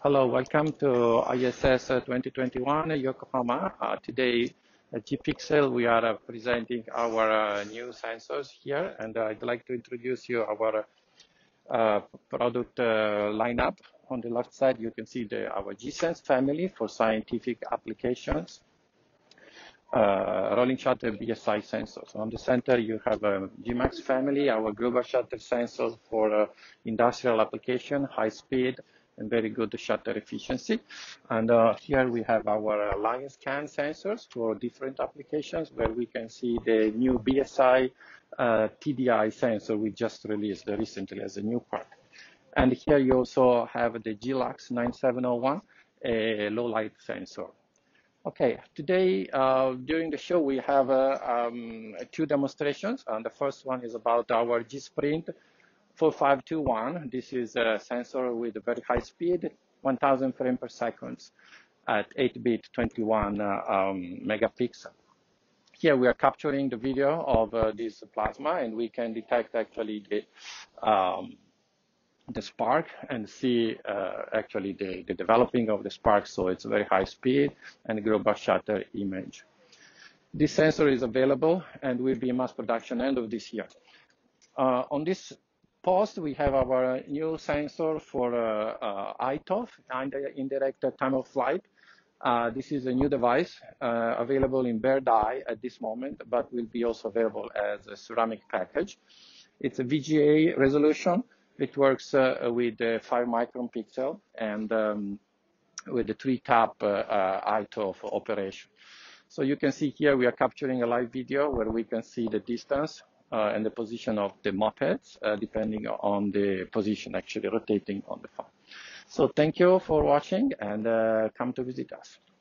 Hello, welcome to ISS 2021 Yokohama. Today at Gpixel, we are presenting our new sensors here, and I'd like to introduce you our product lineup. On the left side, you can see our G-Sense family for scientific applications. Rolling shutter BSI sensors. On the center, you have a Gmax family, our global shutter sensors for industrial application, high speed, and very good shutter efficiency. And here we have our line scan sensors for different applications, where we can see the new BSI TDI sensor we just released recently as a new part. And here you also have the GLux 9701, a low light sensor. Okay, today during the show we have two demonstrations, and the first one is about our GSPRINT4521. This is a sensor with a very high speed, 1000 frames per second at 8-bit 21 megapixel. Here we are capturing the video of this plasma, and we can detect actually the spark and see actually the developing of the spark. So it's very high speed and global shutter image. This sensor is available and will be in mass production end of this year. On this post, we have our new sensor for ITOF, indirect time of flight. This is a new device available in bare die at this moment, but will be also available as a ceramic package. It's a VGA resolution. It works with 5 micron pixel and with the 3-tap ITOF operation. So you can see here we are capturing a live video where we can see the distance and the position of the mopeds depending on the position actually rotating on the phone. So thank you for watching, and come to visit us.